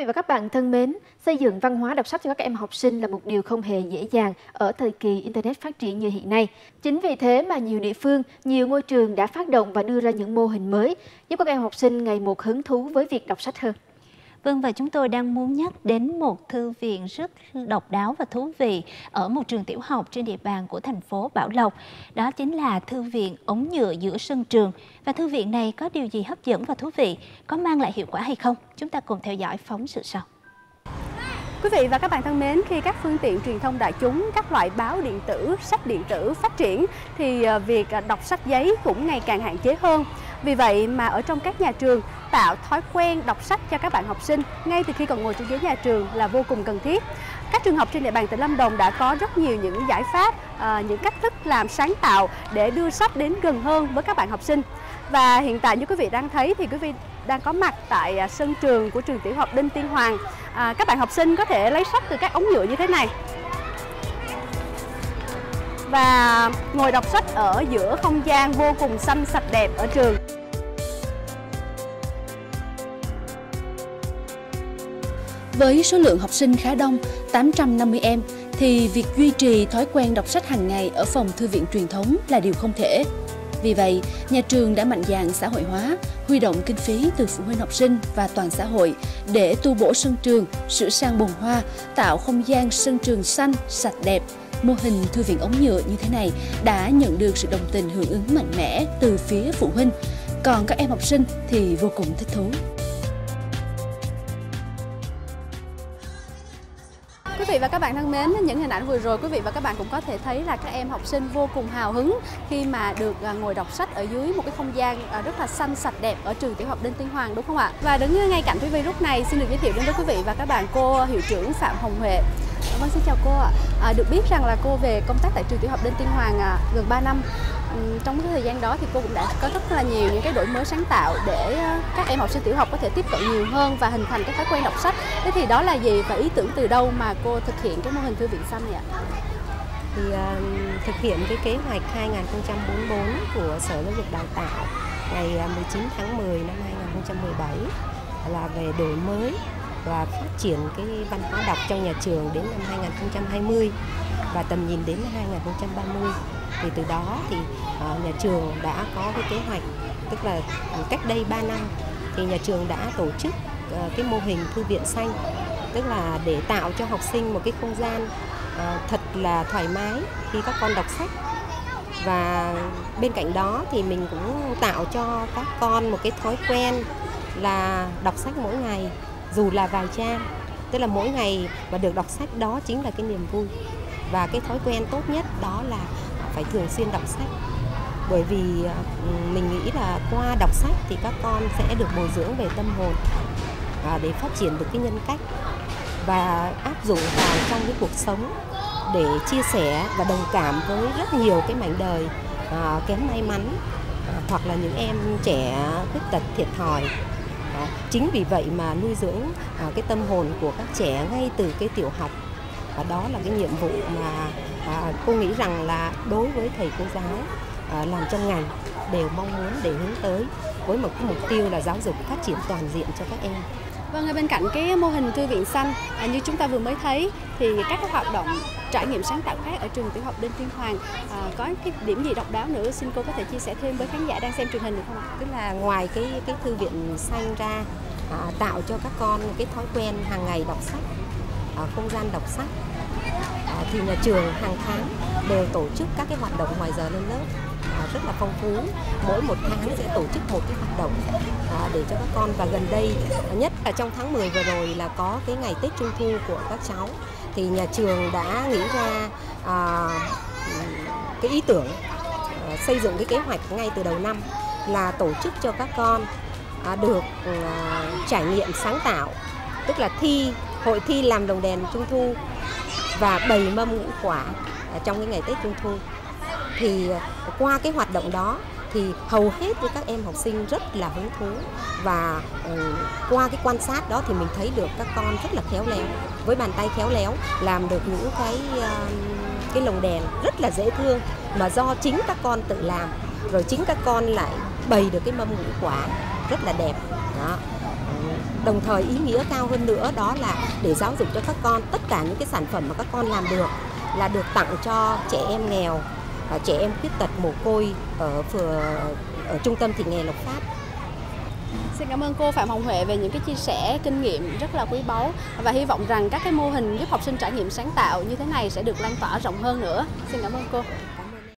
vị và các bạn thân mến, xây dựng văn hóa đọc sách cho các em học sinh là một điều không hề dễ dàng ở thời kỳ Internet phát triển như hiện nay. Chính vì thế mà nhiều địa phương, nhiều ngôi trường đã phát động và đưa ra những mô hình mới giúp các em học sinh ngày một hứng thú với việc đọc sách hơn. Vâng, và chúng tôi đang muốn nhắc đến một thư viện rất độc đáo và thú vị ở một trường tiểu học trên địa bàn của thành phố Bảo Lộc. Đó chính là thư viện ống nhựa giữa sân trường. Và thư viện này có điều gì hấp dẫn và thú vị? Có mang lại hiệu quả hay không? Chúng ta cùng theo dõi phóng sự sau. Quý vị và các bạn thân mến, khi các phương tiện truyền thông đại chúng, các loại báo điện tử, sách điện tử phát triển thì việc đọc sách giấy cũng ngày càng hạn chế hơn. Vì vậy mà ở trong các nhà trường, tạo thói quen đọc sách cho các bạn học sinh ngay từ khi còn ngồi trên ghế nhà trường là vô cùng cần thiết. Các trường học trên địa bàn tỉnh Lâm Đồng đã có rất nhiều những giải pháp, những cách thức làm sáng tạo để đưa sách đến gần hơn với các bạn học sinh. Và hiện tại như quý vị đang thấy thì quý vị đang có mặt tại sân trường của trường tiểu học Đinh Tiên Hoàng. Các bạn học sinh có thể lấy sách từ các ống nhựa như thế này và ngồi đọc sách ở giữa không gian vô cùng xanh sạch đẹp ở trường. Với số lượng học sinh khá đông, 850 em, thì việc duy trì thói quen đọc sách hàng ngày ở phòng thư viện truyền thống là điều không thể. Vì vậy, nhà trường đã mạnh dạn xã hội hóa, huy động kinh phí từ phụ huynh học sinh và toàn xã hội để tu bổ sân trường, sửa sang bồn hoa, tạo không gian sân trường xanh, sạch đẹp. Mô hình thư viện ống nhựa như thế này đã nhận được sự đồng tình hưởng ứng mạnh mẽ từ phía phụ huynh, còn các em học sinh thì vô cùng thích thú. Quý vị và các bạn thân mến, những hình ảnh vừa rồi quý vị và các bạn cũng có thể thấy là các em học sinh vô cùng hào hứng khi mà được ngồi đọc sách ở dưới một cái không gian rất là xanh sạch đẹp ở trường tiểu học Đinh Tiên Hoàng, đúng không ạ? Và đứng ngay cạnh quý vị lúc này xin được giới thiệu đến với quý vị và các bạn cô hiệu trưởng Phạm Hồng Huệ. Vâng, xin chào cô ạ. Được biết rằng là cô về công tác tại trường tiểu học Đinh Tiên Hoàng gần 3 năm. Trong cái thời gian đó thì cô cũng đã có rất là nhiều những cái đổi mới sáng tạo để các em học sinh tiểu học có thể tiếp cận nhiều hơn và hình thành cái thói quen đọc sách. Thế thì đó là gì và ý tưởng từ đâu mà cô thực hiện cái mô hình thư viện xanh này ạ? Thì thực hiện cái kế hoạch 2044 của Sở Giáo dục Đào tạo ngày 19 tháng 10 năm 2017 là về đổi mới và phát triển cái văn hóa đọc trong nhà trường đến năm 2020 và tầm nhìn đến 2030. Thì từ đó thì nhà trường đã có cái kế hoạch, tức là cách đây 3 năm thì nhà trường đã tổ chức cái mô hình thư viện xanh, tức là để tạo cho học sinh một cái không gian thật là thoải mái khi các con đọc sách. Và bên cạnh đó thì mình cũng tạo cho các con một cái thói quen là đọc sách mỗi ngày, dù là vài trang, tức là mỗi ngày mà được đọc sách đó chính là cái niềm vui. Và cái thói quen tốt nhất đó là phải thường xuyên đọc sách. Bởi vì mình nghĩ là qua đọc sách thì các con sẽ được bồi dưỡng về tâm hồn để phát triển được cái nhân cách và áp dụng vào trong cái cuộc sống để chia sẻ và đồng cảm với rất nhiều cái mảnh đời kém may mắn hoặc là những em trẻ khuyết tật thiệt thòi. Chính vì vậy mà nuôi dưỡng cái tâm hồn của các trẻ ngay từ cái tiểu học. Và đó là cái nhiệm vụ mà cô nghĩ rằng là đối với thầy cô giáo làm trong ngành đều mong muốn để hướng tới với một cái mục tiêu là giáo dục phát triển toàn diện cho các em. Vâng, bên cạnh cái mô hình thư viện xanh như chúng ta vừa mới thấy thì các hoạt động trải nghiệm sáng tạo khác ở trường tiểu học Đinh Tiên Hoàng có cái điểm gì độc đáo nữa, xin cô có thể chia sẻ thêm với khán giả đang xem truyền hình được không ạ? Tức là ngoài cái thư viện xanh ra, tạo cho các con cái thói quen hàng ngày đọc sách, không gian đọc sách, thì nhà trường hàng tháng đều tổ chức các cái hoạt động ngoài giờ lên lớp rất là phong phú. Mỗi một tháng sẽ tổ chức một cái hoạt động để cho các con. Và gần đây nhất là trong tháng 10 vừa rồi là có cái ngày Tết Trung thu của các cháu, thì nhà trường đã nghĩ ra cái ý tưởng xây dựng cái kế hoạch ngay từ đầu năm là tổ chức cho các con được trải nghiệm sáng tạo, tức là hội thi làm lồng đèn Trung thu và bày mâm ngũ quả trong cái ngày Tết Trung thu. Thì qua cái hoạt động đó thì hầu hết các em học sinh rất là hứng thú, và qua cái quan sát đó thì mình thấy được các con rất là khéo léo, với bàn tay khéo léo làm được những cái lồng đèn rất là dễ thương mà do chính các con tự làm, rồi chính các con lại bày được cái mâm ngũ quả rất là đẹp đó. đồng thời ý nghĩa cao hơn nữa đó là để giáo dục cho các con tất cả những cái sản phẩm mà các con làm được là được tặng cho trẻ em nghèo, trẻ em khuyết tật mồ côi ở trung tâm Thị nghề Lộc Phát. Xin cảm ơn cô Phạm Hồng Huệ về những cái chia sẻ kinh nghiệm rất là quý báu và hy vọng rằng các cái mô hình giúp học sinh trải nghiệm sáng tạo như thế này sẽ được lan tỏa rộng hơn nữa. Xin cảm ơn cô.